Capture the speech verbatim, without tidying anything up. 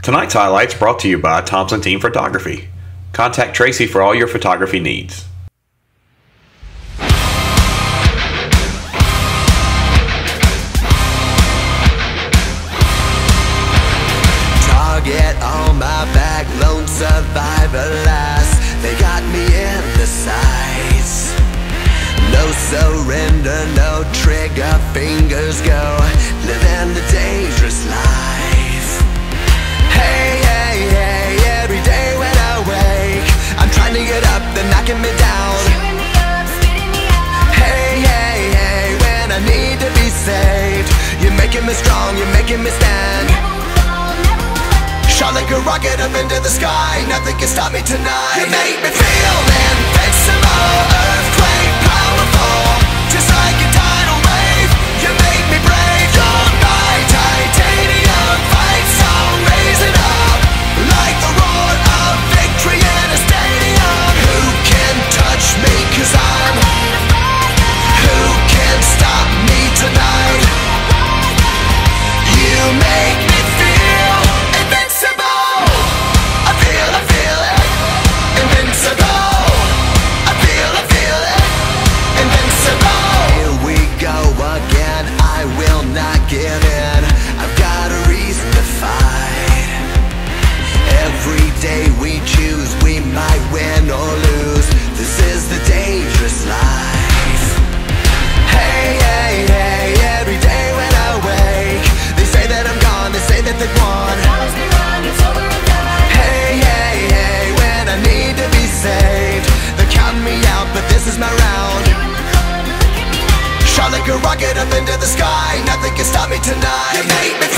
Tonight's highlights brought to you by Thompson Team Photography. Contact Tracy for all your photography needs. Target on my back, lone survivor last. They got me in the sights. No surrender, no trigger, fingers go. Living the dangerous life. Hey, hey, hey, every day when I wake, I'm trying to get up, they're knocking me down. Chewing me up, spitting me out. Hey, hey, hey, when I need to be saved, you're making me strong, you're making me stand. Never will fall, never will let. Shot like a rocket up into the sky, nothing can stop me tonight. You make me feel invincible, earthquake powerful, just like a tidal wave. You make me brave, you're my titanium fight song. Raise it up, like the roar of victory in a stadium. Who can touch me, cause I'm who can stop me tonight? You make me feel invincible. I feel, I feel it. Invincible. I feel, I feel it. Invincible. Here we go again. I will not give in. I've got a reason to fight. Every day we choose, we might win or lose. This is the dangerous life. Hey, hey, hey, every day when I wake, they say that I'm gone, they say that they've won. Promise me wrong, it's over and done. Hey, hey, hey, when I need to be saved, they're counting me out, but this is my round. You in the corner, look at me now. Shot like a rocket up into the sky, nothing can stop me tonight. You make me